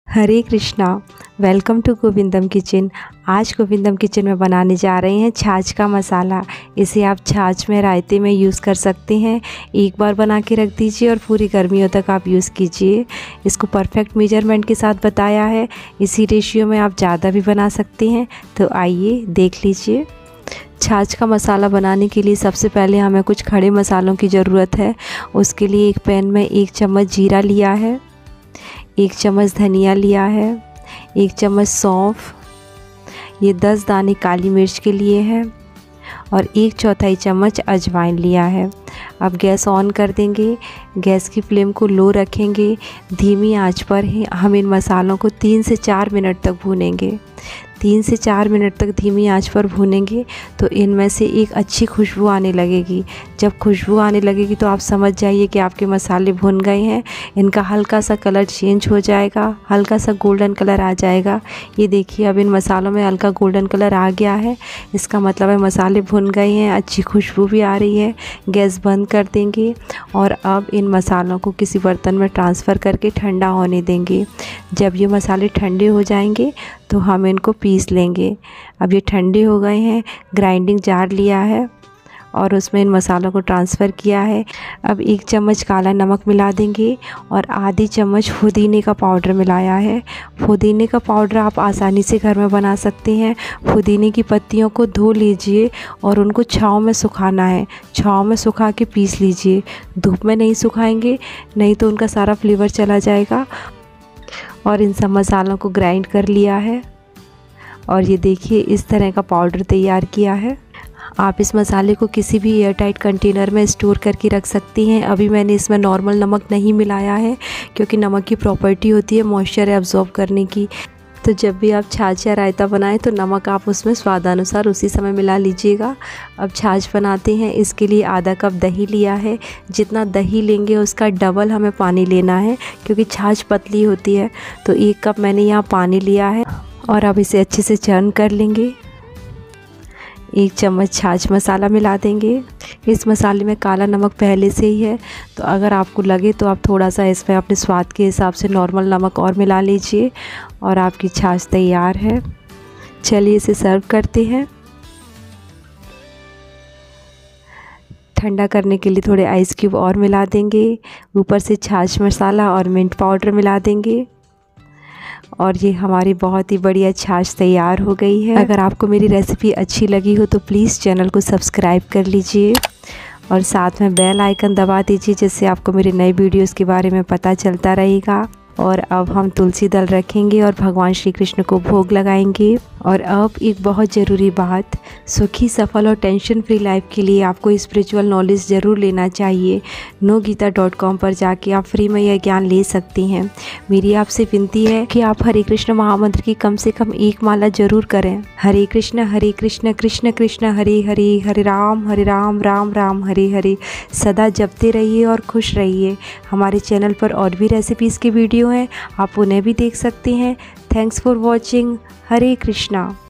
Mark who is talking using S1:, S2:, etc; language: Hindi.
S1: Hare Krishna. Welcome to Govindam kitchen. आज गोविंदम किचन में बनाने जा रहे हैं छाछ का मसाला। इसे आप छाछ में रायते में यूज़ कर सकते हैं। एक बार बना के रख दीजिए और पूरी गर्मियों तक आप यूज़ कीजिए। इसको परफेक्ट मेजरमेंट के साथ बताया है। इसी रेशियो में आप ज़्यादा भी बना सकते हैं। तो आइए देख लीजिए। छाछ का मसाला बनाने के लिए सबसे पहले हमें कुछ खड़े मसालों की ज़रूरत है। उसके लिए एक पैन में 1 चम्मच जीरा लिया है, 1 चम्मच धनिया लिया है, 1 चम्मच सौंफ, ये 10 दाने काली मिर्च के लिए है और 1/4 चम्मच अजवाइन लिया है। अब गैस ऑन कर देंगे। गैस की फ्लेम को लो रखेंगे। धीमी आंच पर ही हम इन मसालों को 3 से 4 मिनट तक भूनेंगे। 3 से 4 मिनट तक धीमी आंच पर भूनेंगे तो इनमें से एक अच्छी खुशबू आने लगेगी। जब खुशबू आने लगेगी तो आप समझ जाइए कि आपके मसाले भुन गए हैं। इनका हल्का सा कलर चेंज हो जाएगा, हल्का सा गोल्डन कलर आ जाएगा। ये देखिए, अब इन मसालों में हल्का गोल्डन कलर आ गया है। इसका मतलब है मसाले भुन गए हैं, अच्छी खुशबू भी आ रही है। गैस बंद कर देंगे और अब इन मसालों को किसी बर्तन में ट्रांसफ़र करके ठंडा होने देंगे। जब ये मसाले ठंडे हो जाएंगे तो हम इनको पीस लेंगे। अब ये ठंडे हो गए हैं। ग्राइंडिंग जार लिया है और उसमें इन मसालों को ट्रांसफ़र किया है। अब 1 चम्मच काला नमक मिला देंगे और आधी चम्मच पुदीने का पाउडर मिलाया है। पुदीने का पाउडर आप आसानी से घर में बना सकते हैं। पुदीने की पत्तियों को धो लीजिए और उनको छाँव में सुखाना है। छाँव में सुखा के पीस लीजिए। धूप में नहीं सुखाएंगे, नहीं तो उनका सारा फ्लेवर चला जाएगा। और इन सब मसालों को ग्राइंड कर लिया है और ये देखिए इस तरह का पाउडर तैयार किया है। आप इस मसाले को किसी भी एयरटाइट कंटेनर में स्टोर करके रख सकती हैं। अभी मैंने इसमें नॉर्मल नमक नहीं मिलाया है क्योंकि नमक की प्रॉपर्टी होती है मॉइस्चर एब्जॉर्ब करने की। तो जब भी आप छाछ या रायता बनाएं तो नमक आप उसमें स्वादानुसार उसी समय मिला लीजिएगा। अब छाछ बनाते हैं। इसके लिए आधा कप दही लिया है। जितना दही लेंगे उसका डबल हमें पानी लेना है क्योंकि छाछ पतली होती है। तो 1 कप मैंने यहाँ पानी लिया है और अब इसे अच्छे से चर्न कर लेंगे। 1 चम्मच छाछ मसाला मिला देंगे। इस मसाले में काला नमक पहले से ही है, तो अगर आपको लगे तो आप थोड़ा सा इसमें अपने स्वाद के हिसाब से नॉर्मल नमक और मिला लीजिए और आपकी छाछ तैयार है। चलिए इसे सर्व करते हैं। ठंडा करने के लिए थोड़े आइस क्यूब और मिला देंगे। ऊपर से छाछ मसाला और मिंट पाउडर मिला देंगे और ये हमारी बहुत ही बढ़िया छाछ तैयार हो गई है। अगर आपको मेरी रेसिपी अच्छी लगी हो तो प्लीज़ चैनल को सब्सक्राइब कर लीजिए और साथ में बेल आइकन दबा दीजिए जिससे आपको मेरे नए वीडियोस के बारे में पता चलता रहेगा। और अब हम तुलसी दल रखेंगे और भगवान श्री कृष्ण को भोग लगाएंगे। और अब एक बहुत ज़रूरी बात, सुखी सफल और टेंशन फ्री लाइफ के लिए आपको स्पिरिचुअल नॉलेज ज़रूर लेना चाहिए। nogita.com पर जाके आप फ्री में यह ज्ञान ले सकती हैं। मेरी आपसे विनती है कि आप हरे कृष्ण महामंत्र की कम से कम 1 माला ज़रूर करें। हरे कृष्ण कृष्ण कृष्ण हरे हरे, हरे राम राम राम हरे हरे। सदा जपते रहिए और खुश रहिए। हमारे चैनल पर और भी रेसिपीज़ के वीडियो हैं, आप उन्हें भी देख सकते हैं। Thanks for watching. Hare Krishna.